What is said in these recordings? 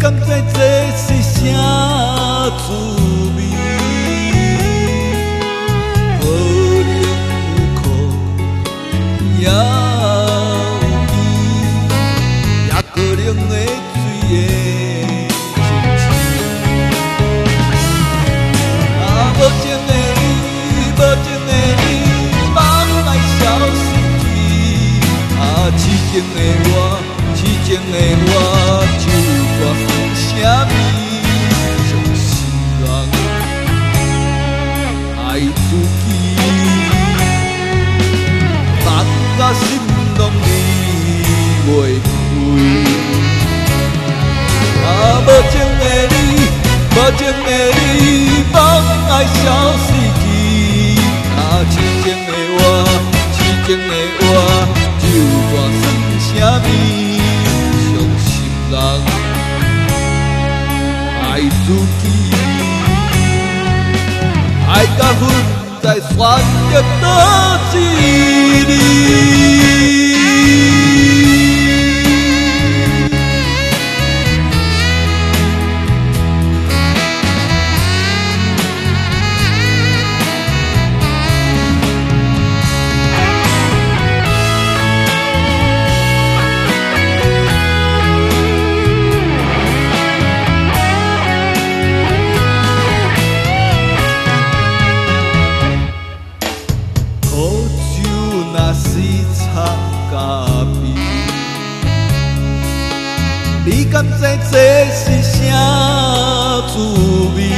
敢知这是啥滋味？可能有苦，也有甜，也可能会醉的清醒。啊，无情的你，无情的你，放爱消失去。啊，痴情的我，痴情的我，就大算啥物？伤心人爱自己，放甲心拢离袂开。啊，无情的你，无情的你，放爱消失去。啊，痴情的我，痴情的我，就大算啥物？伤心人爱自己，爱到分再选择倒一字。你敢知这是啥滋味？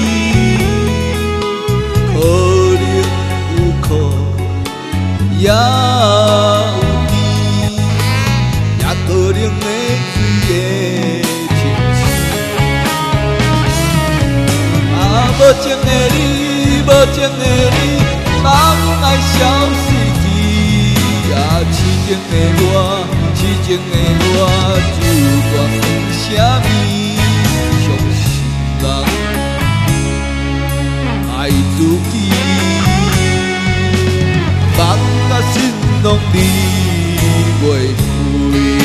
可能有苦，也有甜，也可能会醉的清醒。啊，无情的你，无情的你，放爱消失去。啊，痴情的我，痴情的我，就大算啥物？伤心人爱自己，放甲心拢离袂开。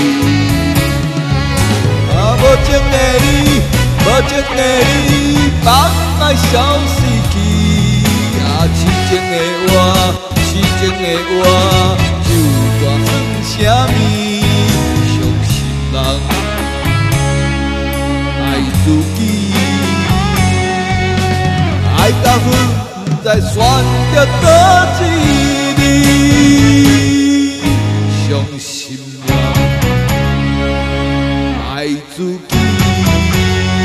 啊，无情的你，无情的你，放爱消失去。啊，痴情的我，痴情的我，就大算啥物？伤心人爱自己，爱到分再选择倒一字。伤心人爱自己，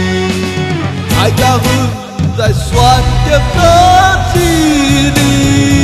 爱到分再选择倒一字。